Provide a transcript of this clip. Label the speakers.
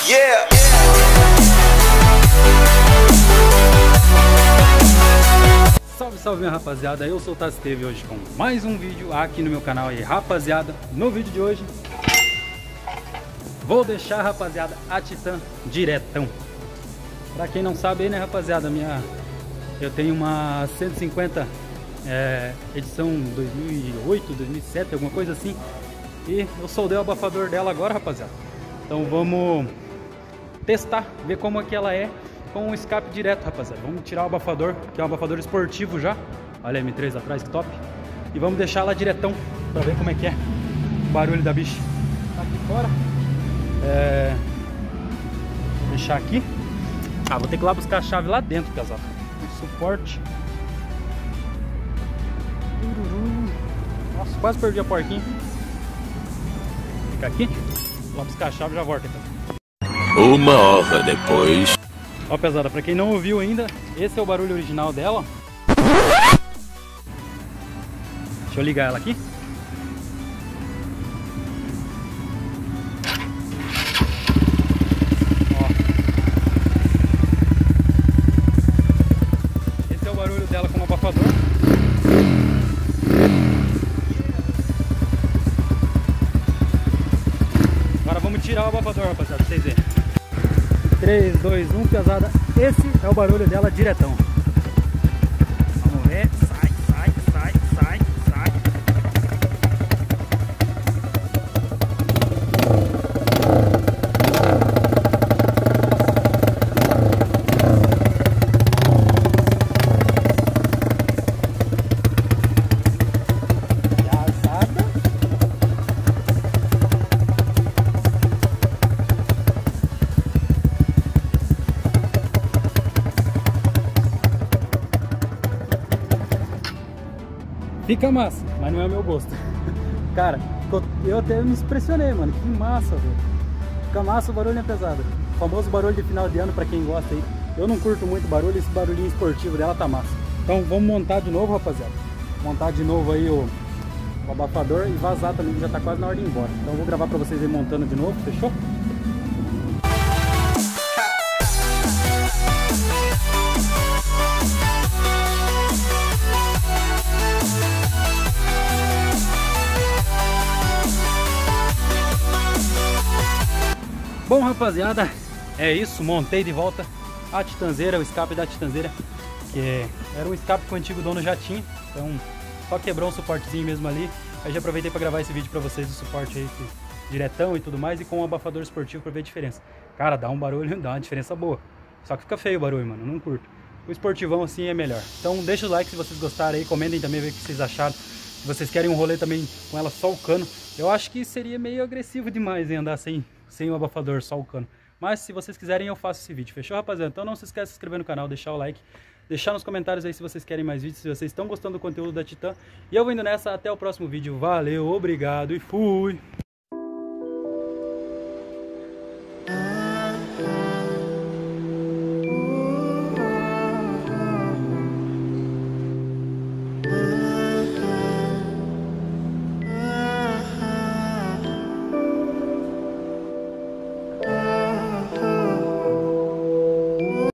Speaker 1: Yeah.
Speaker 2: Salve, salve minha rapaziada, eu sou o Tassi TV hoje com mais um vídeo aqui no meu canal. E rapaziada, no vídeo de hoje vou deixar, rapaziada, a Titan diretão. Pra quem não sabe aí, né, rapaziada, eu tenho uma 150 edição 2008, 2007, alguma coisa assim. E eu soldei o abafador dela agora, rapaziada. Então vamos testar, ver como é que ela é com o escape direto, rapaziada. Vamos tirar o abafador, que é um abafador esportivo já. Olha a M3 atrás, que top. E vamos deixar ela diretão pra ver como é que é o barulho da bicha. Tá aqui fora. Vou deixar aqui. Vou ter que ir lá buscar a chave lá dentro, casal. O suporte. Nossa, quase perdi a porquinha. Fica aqui. Vou lá buscar a chave e já volto, então.
Speaker 3: Uma hora depois.
Speaker 2: Ó, pesada, pra quem não ouviu ainda, esse é o barulho original dela. Deixa eu ligar ela aqui. Ó. Esse é o barulho dela com o abafador. Agora vamos tirar o abafador, rapaziada, pra vocês verem. 3, 2, 1, pesada. Esse é o barulho dela diretão. Vamos ver. Sai, sai, sai, sai, sai. Pesada. Fica massa, mas não é o meu gosto. Cara, eu até me impressionei, mano. Que massa, velho. Fica massa, o barulho é pesado. O famoso barulho de final de ano, pra quem gosta aí. Eu não curto muito barulho, esse barulhinho esportivo dela tá massa. Então vamos montar de novo, rapaziada. Montar de novo aí o abafador e vazar também, que já tá quase na hora de ir embora. Então eu vou gravar pra vocês aí montando de novo, fechou? Bom, rapaziada, é isso, montei de volta a Titanzeira, o escape da Titanzeira, que era um escape que o antigo dono já tinha, então só quebrou um suportezinho mesmo ali. Aí já aproveitei para gravar esse vídeo para vocês, o suporte aí diretão e tudo mais, e com um abafador esportivo para ver a diferença. Cara, dá um barulho, dá uma diferença boa, só que fica feio o barulho, mano, não curto. O esportivão assim é melhor. Então deixa o like se vocês gostaram aí, comentem também, ver o que vocês acharam. Se vocês querem um rolê também com ela só o cano, eu acho que seria meio agressivo demais em andar sem o abafador, só o cano. Mas se vocês quiserem eu faço esse vídeo, fechou, rapaziada? Então não se esqueça de se inscrever no canal, deixar o like, deixar nos comentários aí se vocês querem mais vídeos, se vocês estão gostando do conteúdo da Titan. E eu vou indo nessa, até o próximo vídeo, valeu, obrigado e fui!